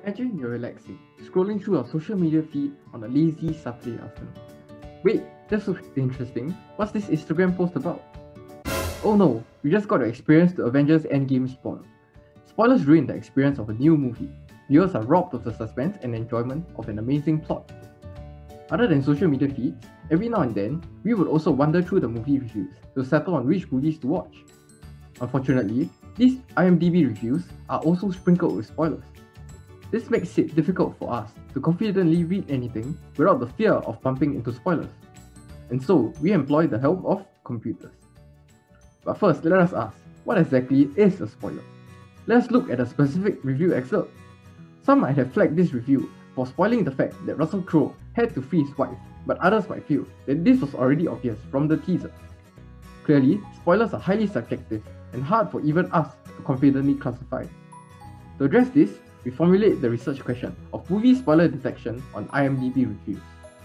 Imagine you're relaxing, scrolling through your social media feed on a lazy Saturday afternoon. Wait, that looks interesting. What's this Instagram post about? Oh no, you just got to experience the Avengers Endgame spoiler. Spoilers ruin the experience of a new movie. Viewers are robbed of the suspense and enjoyment of an amazing plot. Other than social media feeds, every now and then, we would also wander through the movie reviews to settle on which movies to watch. Unfortunately, these IMDb reviews are also sprinkled with spoilers. This makes it difficult for us to confidently read anything without the fear of bumping into spoilers. And so, we employ the help of computers. But first, let us ask, what exactly is a spoiler? Let's look at a specific review excerpt. Some might have flagged this review for spoiling the fact that Russell Crowe had to free his wife, but others might feel that this was already obvious from the teaser. Clearly, spoilers are highly subjective and hard for even us to confidently classify. To address this, we formulate the research question of movie spoiler detection on IMDb reviews.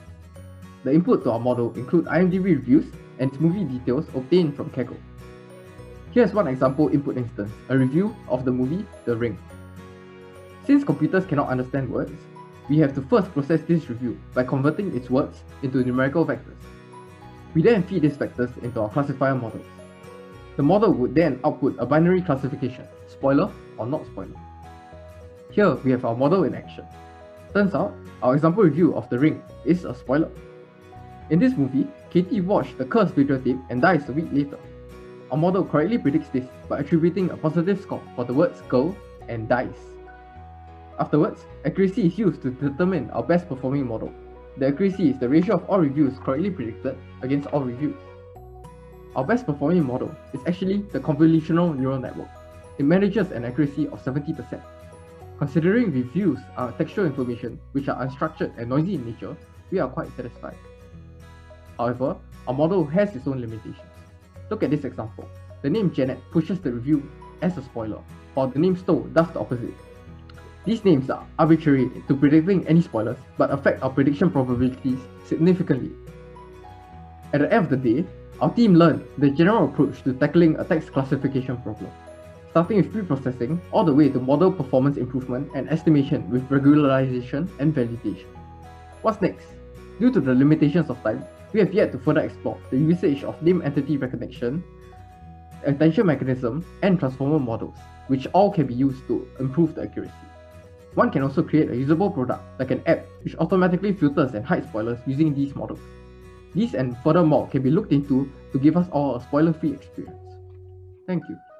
The input to our model include IMDb reviews and its movie details obtained from Kaggle. Here's one example input instance, a review of the movie The Ring. Since computers cannot understand words, we have to first process this review by converting its words into numerical vectors. We then feed these vectors into our classifier models. The model would then output a binary classification, spoiler or not spoiler. Here we have our model in action. Turns out, our example review of The Ring is a spoiler. In this movie, Katie watched the cursed videotape and dies a week later. Our model correctly predicts this by attributing a positive score for the words girl and dies. Afterwards, accuracy is used to determine our best performing model. The accuracy is the ratio of all reviews correctly predicted against all reviews. Our best performing model is actually the convolutional neural network. It manages an accuracy of 70%. Considering reviews are textual information which are unstructured and noisy in nature, we are quite satisfied. However, our model has its own limitations. Look at this example. The name Janet pushes the review as a spoiler, while the name Stowe does the opposite. These names are arbitrary to predicting any spoilers, but affect our prediction probabilities significantly. At the end of the day, our team learned the general approach to tackling a text classification problem, starting with preprocessing all the way to model performance improvement and estimation with regularization and validation. What's next? Due to the limitations of time, we have yet to further explore the usage of name entity recognition, attention mechanism, and transformer models, which all can be used to improve the accuracy. One can also create a usable product like an app which automatically filters and hides spoilers using these models. These and furthermore can be looked into to give us all a spoiler-free experience. Thank you.